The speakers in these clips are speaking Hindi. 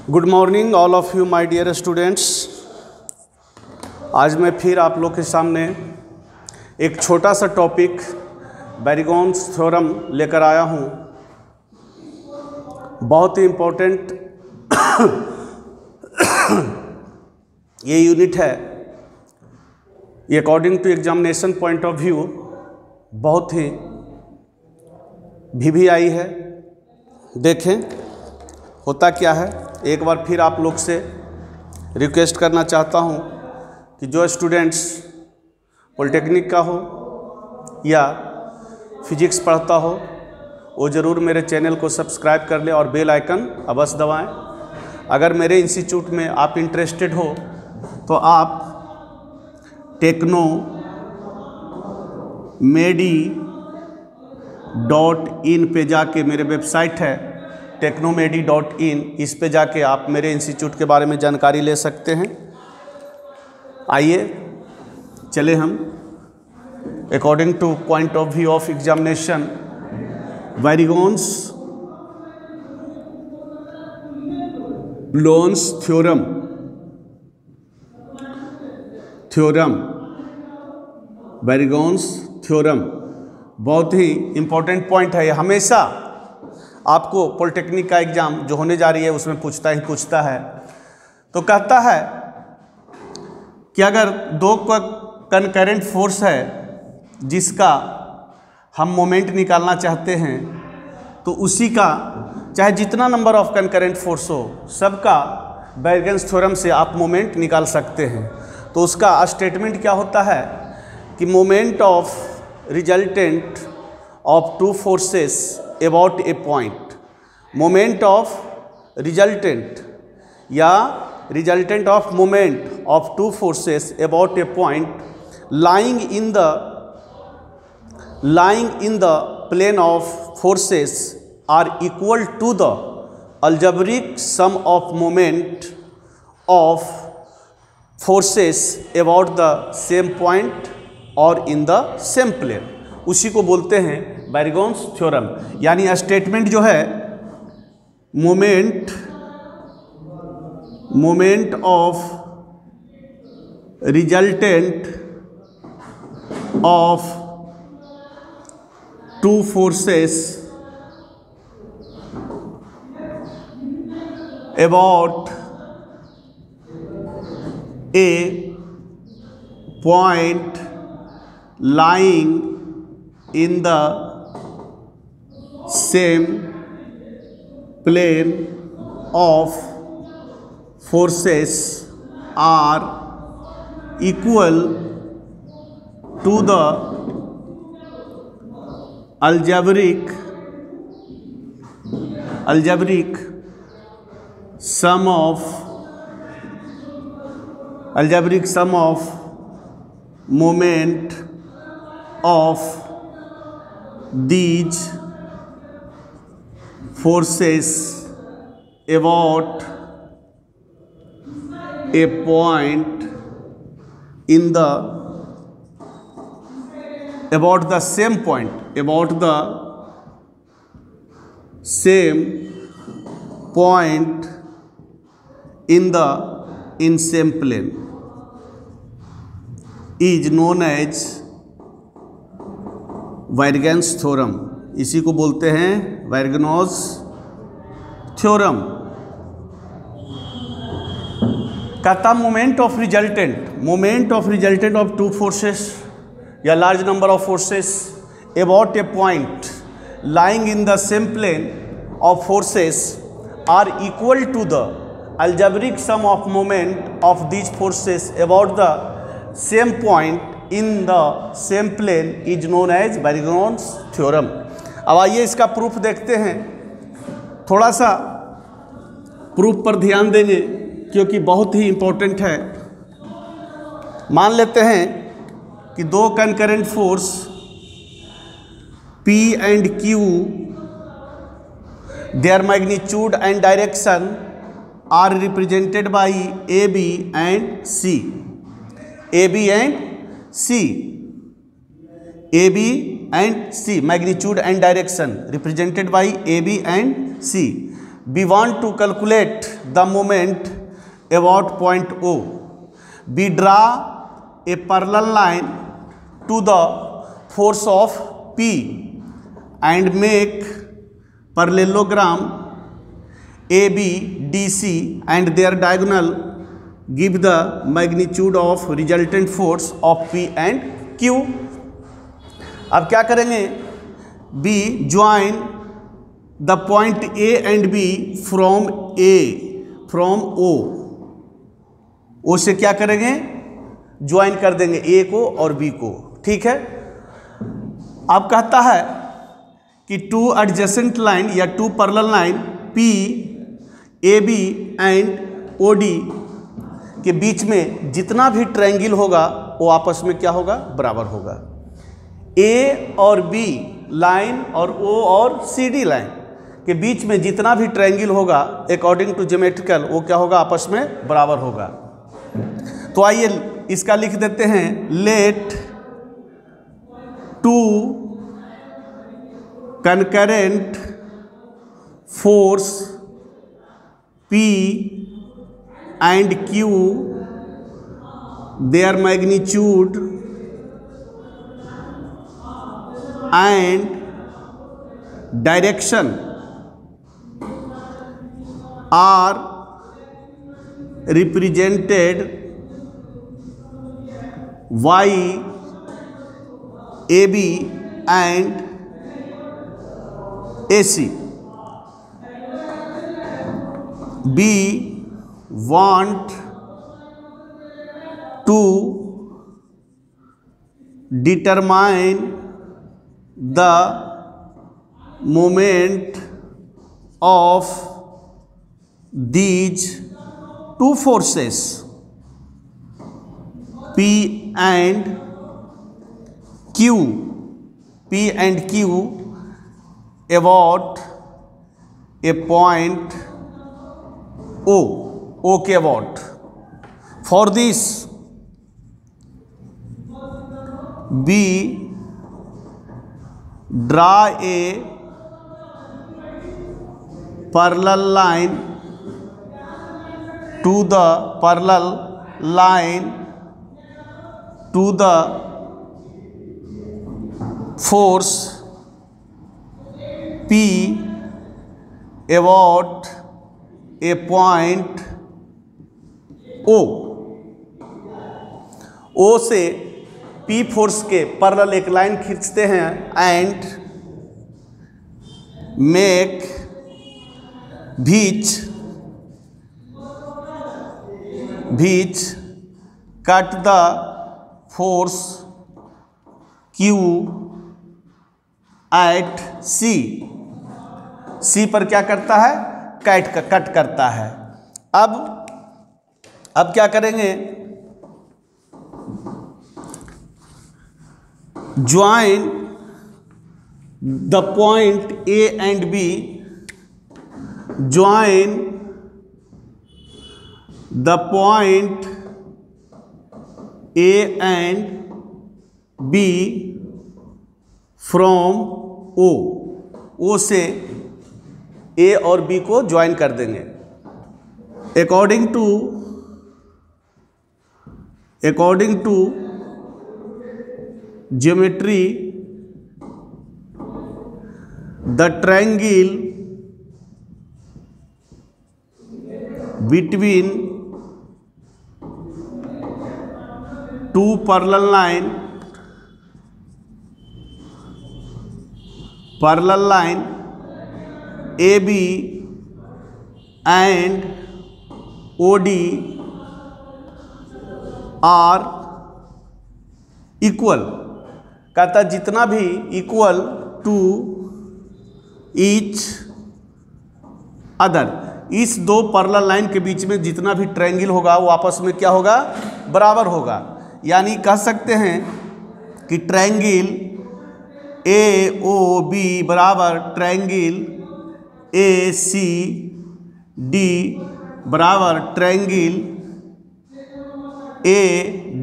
Good morning all of you my dear students. आज मैं फिर आप लोग के सामने एक छोटा सा टॉपिक बैरिगॉन्स थ्योरम लेकर आया हूँ। बहुत ही इम्पोर्टेंट ये यूनिट है। ये according to examination point of view बहुत ही VVI है। देखें होता क्या है। एक बार फिर आप लोग से रिक्वेस्ट करना चाहता हूं कि जो स्टूडेंट्स पॉलिटेक्निक का हो या फिजिक्स पढ़ता हो वो ज़रूर मेरे चैनल को सब्सक्राइब कर ले और बेल आइकन अवश्य दबाएं। अगर मेरे इंस्टीट्यूट में आप इंटरेस्टेड हो तो आप technomedi.in पे जाके, मेरे वेबसाइट है technomedi.in, इस पे जाके आप मेरे इंस्टीट्यूट के बारे में जानकारी ले सकते हैं। आइए चले हम according to point of view of examination Varignon's लोन्स थ्योरम बैरिगॉन्स थ्योरम बहुत ही इम्पोर्टेंट पॉइंट है। हमेशा आपको पॉलिटेक्निक का एग्ज़ाम जो होने जा रही है उसमें पूछता है। तो कहता है कि अगर दो कनकरेंट फोर्स है जिसका हम मोमेंट निकालना चाहते हैं तो उसी का चाहे जितना नंबर ऑफ कनकरेंट फोर्स हो सबका बैरिगॉन्स थ्योरम से आप मोमेंट निकाल सकते हैं। तो उसका स्टेटमेंट क्या होता है कि moment of resultant of two forces about a point, moment of resultant या resultant of moment of two forces about a point lying in the plane of forces are equal to the algebraic sum of moment of forces about the same point or in the same plane। उसी को बोलते हैं बैरिगॉन्स थ्योरम। यानी स्टेटमेंट जो है moment of resultant of two forces about a point lying in the same plane of forces are equal to the algebraic sum of moment of these forces about a point in the same point in same plane is known as Varignon's theorem. इसी को बोलते हैं बैरिगॉन्स थ्योरम। कहता moment of resultant of two forces या large number of forces about a point lying in the same plane of forces are equal to the algebraic sum of moment of these forces about the same point in the same plane is known as Varignon's theorem. अब आइए इसका प्रूफ देखते हैं। थोड़ा सा प्रूफ पर ध्यान देंगे क्योंकि बहुत ही इम्पोर्टेंट है। मान लेते हैं कि दो concurrent force P and Q, their magnitude and direction are represented by AB and C, magnitude and direction represented by AB and C। We want to calculate the moment about point O. We draw a parallel line to the force of P and make parallelogram AB, DC and their diagonal give the magnitude of resultant force of P and Q. अब क्या करेंगे? B join the point A and B from O. O से क्या करेंगे? ज्वाइन कर देंगे A को और B को, ठीक है। अब कहता है कि टू एडजेसेंट लाइन या two parallel line P, AB and OD के बीच में जितना भी ट्रायंगल होगा वो आपस में क्या होगा? बराबर होगा। A और B लाइन और O और CD लाइन के बीच में जितना भी ट्रायंगल होगा अकॉर्डिंग टू ज्योमेट्रिकल वो क्या होगा? आपस में बराबर होगा। तो आइए इसका लिख देते हैं, let two concurrent force P and Q, their magnitude and direction are represented by AB and AC. We want to determine the moment of these two forces P and Q about a point O के about. For this we draw a parallel line to the force P about a point O से P फोर्स के पैरेलल एक लाइन खींचते हैं एंड मेक बीच cut the force Q at C पर क्या करता है? कट करता है। अब क्या करेंगे? Join the point A and B, join the point A and B from O से A और B को ज्वाइन कर देंगे। According to geometry the triangle between two parallel line AB and OD are equal। कहता जितना भी इक्वल टू ईच अदर, इस दो पैरेलल लाइन के बीच में जितना भी ट्रायंगल होगा वो आपस में क्या होगा? बराबर होगा। यानी कह सकते हैं कि ट्रायंगल AOB बराबर ट्रायंगल ACD बराबर ट्रायंगल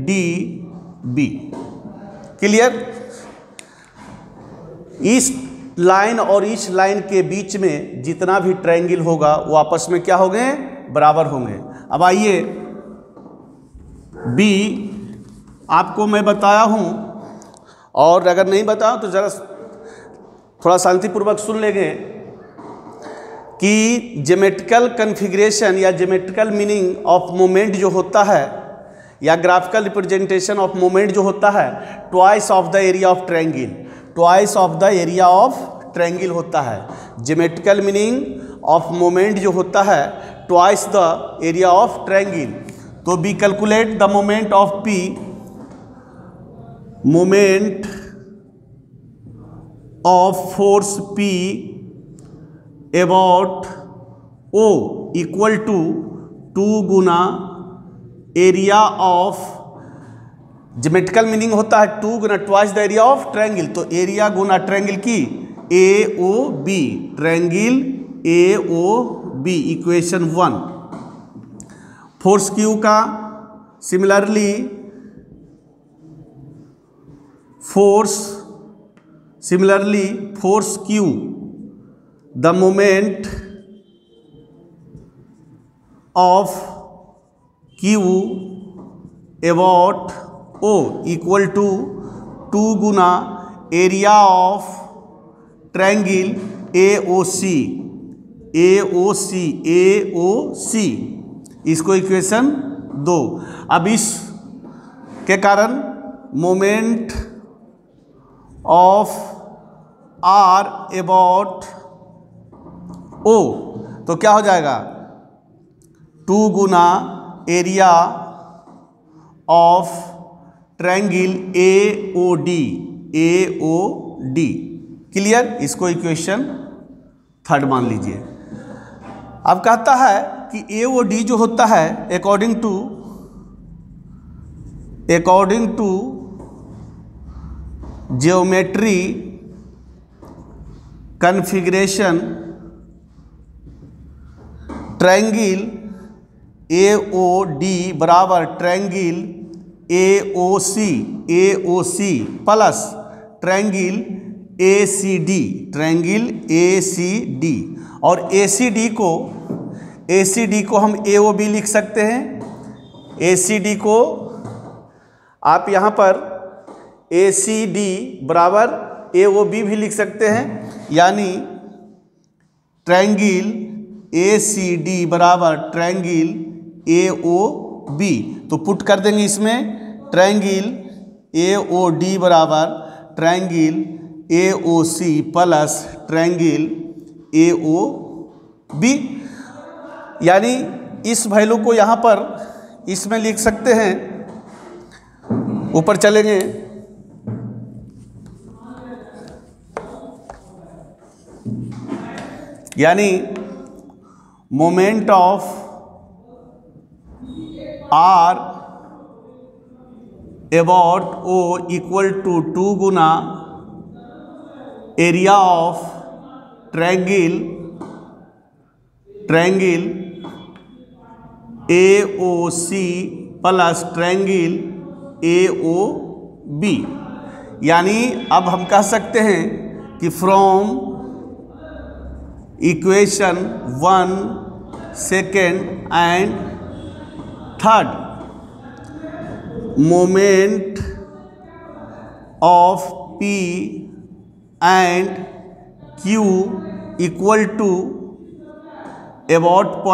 ADB। क्लियर? इस लाइन और इस लाइन के बीच में जितना भी ट्रायंगल होगा वो आपस में क्या होंगे, बराबर होंगे। अब आइए बी आपको मैं बताया हूँ, और अगर नहीं बताया तो ज़रा थोड़ा शांतिपूर्वक सुन लेंगे कि ज्योमेट्रिकल कन्फिग्रेशन या ज्योमेट्रिकल मीनिंग ऑफ मोमेंट जो होता है या ग्राफिकल रिप्रेजेंटेशन ऑफ मोमेंट जो होता है, twice of the area of triangle, twice of the area of triangle होता है। ज्योमेट्रिकल मीनिंग ऑफ मोमेंट जो होता है twice the area of triangle. तो be calculate the moment of P, moment of force P about O equal to 2 गुना एरिया ऑफ, ज्योमेट्रिकल मीनिंग होता है 2 गुना twice the area of triangle, तो एरिया गुना ट्रायंगल की A O B, triangle A O B, equation 1। Force Q का similarly force Q, the moment of Q about O equal to 2 गुना एरिया ऑफ ट्रायंगल AOC, इसको इक्वेशन 2। अब इस के कारण moment of R about O, तो क्या हो जाएगा 2 गुना area of triangle AOD, clear. इसको इक्वेशन 3 मान लीजिए। अब कहता है कि AOD जो होता है according to geometry configuration triangle AOD बराबर triangle AOC plus triangle ACD, और ACD को हम AOB लिख सकते हैं। ACD को आप यहाँ पर ACD बराबर AOB भी लिख सकते हैं, यानी ट्रायंगल ACD बराबर ट्रायंगल AOB। तो पुट कर देंगे इसमें, ट्रायंगल AOD बराबर triangle AOC plus triangle AOB, यानी इस वैल्यू को यहाँ पर इसमें लिख सकते हैं। ऊपर चलेंगे, यानी moment of R about O equal to 2 गुना area of triangle AOC plus triangle AOB, यानी अब हम कह सकते हैं कि from equation 1, 2 and 3 moment of P and Q equal to about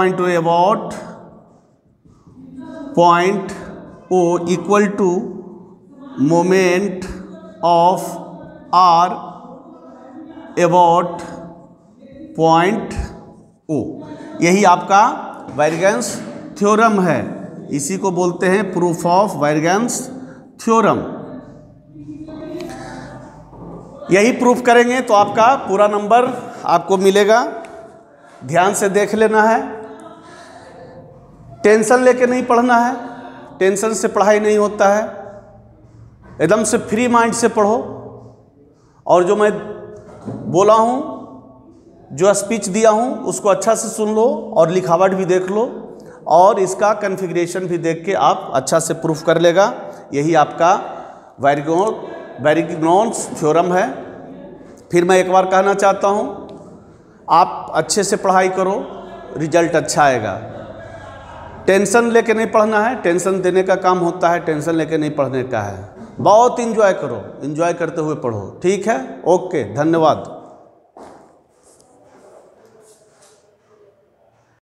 point O equal to moment of R about point O। यही आपका वायरगेंस थ्योरम है, इसी को बोलते हैं प्रूफ ऑफ वायरगेंस थ्योरम। यही प्रूफ करेंगे तो आपका पूरा नंबर आपको मिलेगा। ध्यान से देख लेना है, टेंशन लेके नहीं पढ़ना है, टेंशन से पढ़ाई नहीं होता है। एकदम से फ्री माइंड से पढ़ो, और जो मैं बोला हूँ, जो स्पीच दिया हूँ, उसको अच्छा से सुन लो और लिखावट भी देख लो, और इसका कन्फिग्रेशन भी देख के आप अच्छा से प्रूफ कर लेगा। यही आपका वायरगेंस थ्योरम है। फिर मैं एक बार कहना चाहता हूँ, आप अच्छे से पढ़ाई करो, रिजल्ट अच्छा आएगा। टेंशन लेके नहीं पढ़ना है, टेंशन देने का काम होता है, टेंशन लेके नहीं पढ़ने का है। बहुत इंजॉय करो, इंजॉय करते हुए पढ़ो। ठीक है, ओके, धन्यवाद।